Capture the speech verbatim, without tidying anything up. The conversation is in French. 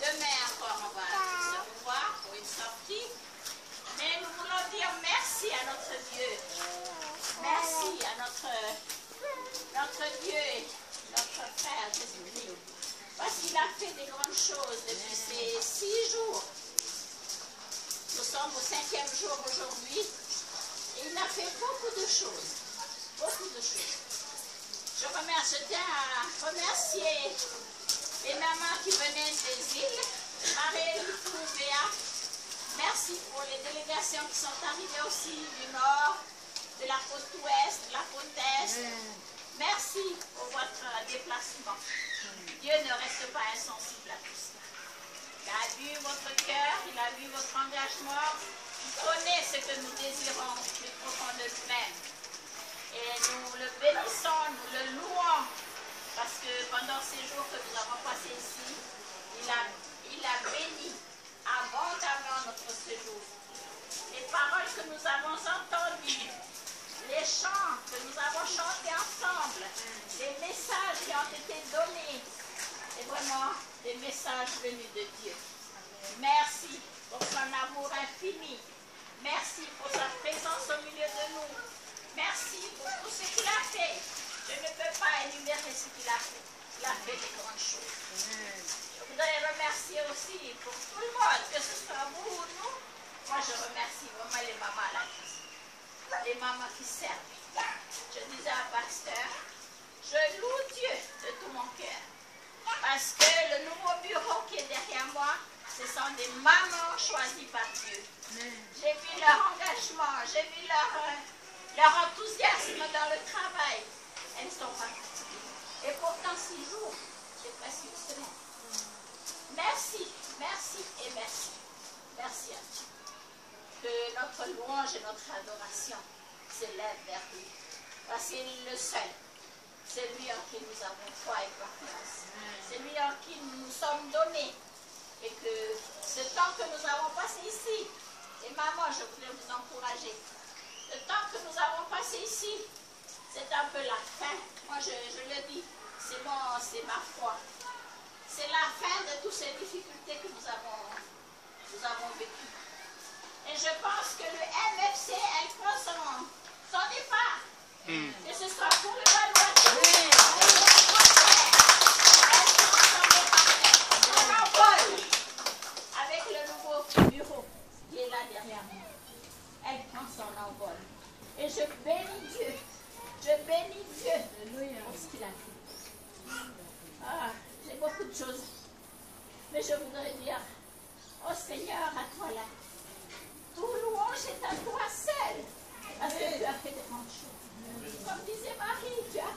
Demain encore, on va se revoir pour une sortie. Mais nous voulons dire merci à notre Dieu. Merci à notre, notre Dieu, notre frère Jésus-Christ. Parce qu'il a fait des grandes choses depuis ces six jours. Nous sommes au cinquième jour aujourd'hui. Et il a fait beaucoup de choses. Beaucoup de choses. Je remercie, je tiens à remercier les mamans qui venaient des îles, Marie, Béa. Merci pour les délégations qui sont arrivées aussi du nord, de la côte ouest, de la côte est. Merci pour votre déplacement. Dieu ne reste pas insensible à tout cela. Il a vu votre cœur, il a vu votre engagement. Il connaît ce que nous désirons plus profond de nous-mêmes. Et nous le bénissons, nous le louons. Parce que pendant ces jours que nous avons passés ici, il a, il a béni abondamment notre séjour. Les paroles que nous avons entendues, les chants que nous avons chantés ensemble, les messages qui ont été donnés, c'est vraiment des messages venus de Dieu. Merci pour son amour infini. Merci pour sa présence au milieu de nous. Merci pour tout ce qu'il a fait. Je ne peux pas énumérer ce qu'il a fait. Il a fait des grandes choses. Je voudrais remercier aussi pour tout le monde, que ce soit vous ou nous. Moi, je remercie vraiment les mamans à la cuisine. Les mamans qui servent. Je disais à pasteur, je loue Dieu de tout mon cœur. Parce que le nouveau bureau qui est derrière moi, ce sont des mamans choisies par Dieu. J'ai vu leur engagement, j'ai vu leur, euh, leur enthousiasme dans le travail. Elles ne sont pas fatiguées. Et pourtant, six jours, c'est presque une semaine. Merci, merci et merci. Merci à Dieu. Que notre louange et notre adoration s'élèvent vers lui. Parce qu'il est le seul. C'est lui en qui nous avons foi et confiance. C'est lui en qui nous nous sommes donnés. Et que ce temps que nous avons passé ici, et maman, je voulais vous encourager, le temps que nous avons passé ici, c'est un peu la fin. Moi, je, je le dis, c'est bon, c'est ma foi. C'est la fin de toutes ces difficultés que nous avons, nous avons vécues. Et je pense que le M F C, elle prend son, son départ. Mm. Que ce soit pour le Vanuatu, oui. Elle prend son départ. On envole avec le nouveau bureau qui est là derrière nous. Elle prend son envol. Et je bénis Dieu. Je bénis Dieu pour ce qu'il a fait. Ah, j'ai beaucoup de choses. Mais je voudrais dire, oh Seigneur, à toi là. Tout louange est à toi seul. Parce que tu as fait de grandes choses. Comme disait Marie, tu as